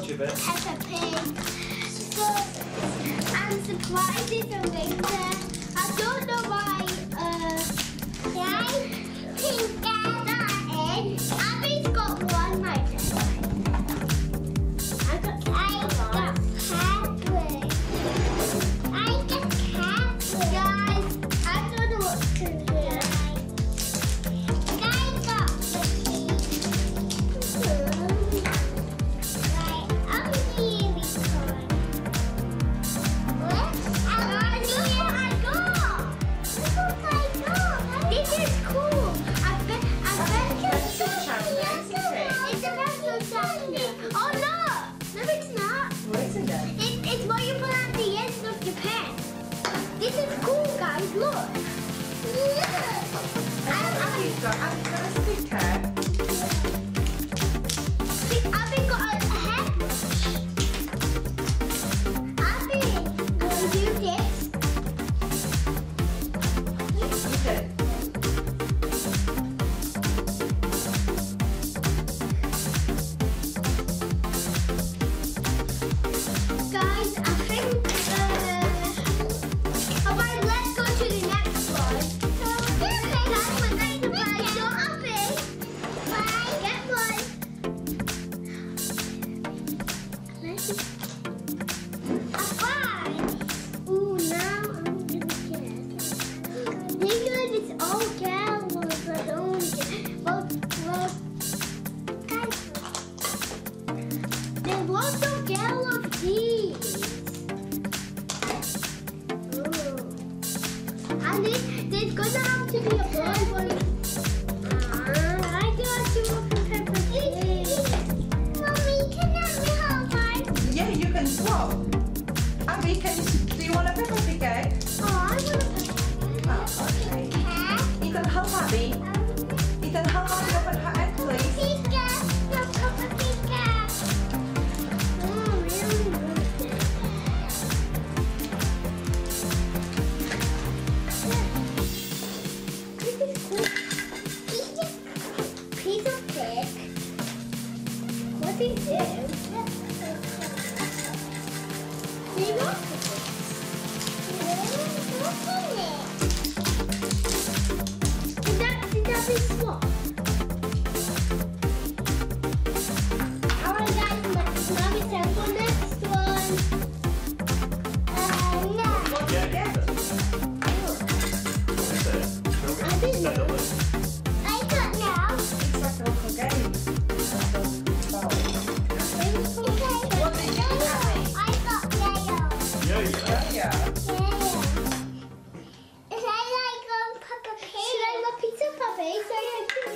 your bit? Peppa Pig. So, and surprises are later. I don't know why, guys, pink that in. Abby's got one right there. I got Hagrid. I got Hagrid. Guys, I don't know what to do. Guys got the key. Right, I'm really sorry. What? Look what I got. Look what I got. This is cool. I bet it's It's a pencil sharpener. Oh no! No, it's not. What is it then? It's what you put at the end of your pen. This is cool, guys. Look. Abby's got a sticker. Abby got a hairbrush. Abby, will you do this? Okay. Guys, I think, alright, let's go to the next one. Okay, guys, we're going to buy your Abby. Bye. Get one. Ooh, now I'm gonna guess. Because it's all gallows, I don't want to guess. Well, guys, there's lots of gallows of these. Ooh. And there's gonna have to be a boy one. I got you a Peppa Pig. Mommy, can I have one? Yeah, you can swap. Abby, do you want a Peppa Pig egg? Oh, I want a Peppa Pig. Oh, okay. Ethan, help Abby. Ethan, help Abby open her egg, please. Pika, no Peppa Pika. Oh, really good. This is cool. Piece of cake. What is this? See what? What's in it? Did that be swap? Alright guys, now it's time for next one. No. What Yeah, did you get? What is it? I didn't know. Settle it. I got now. It's like a little game. What did you get, Abby? I got yellow. Yeah, you can. Yeah. Is that like Peppa Pig? Should I have a pizza puppy? So I can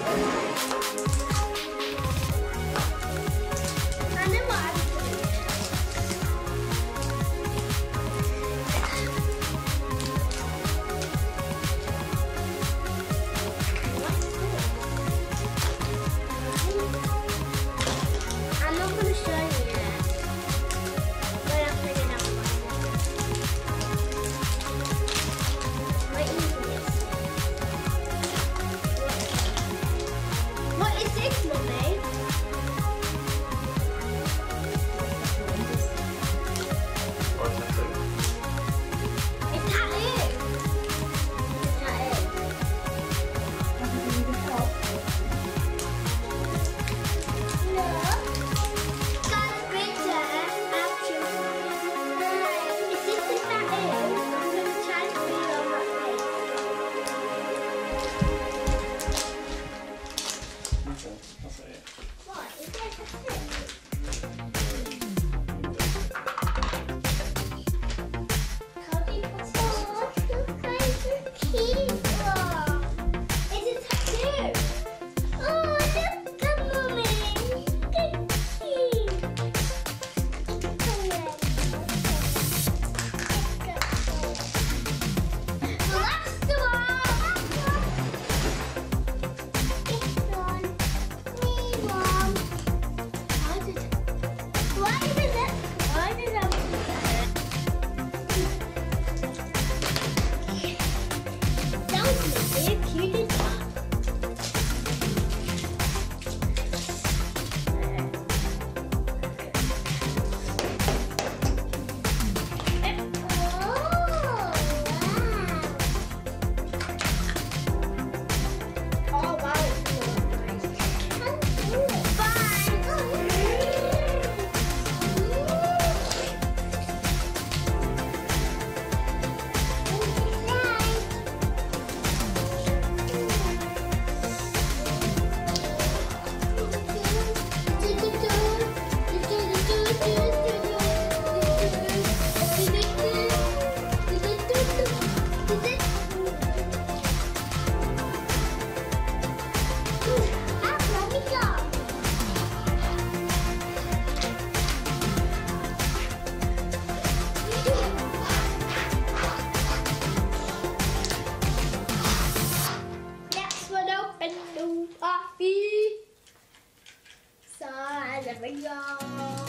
So, there we go.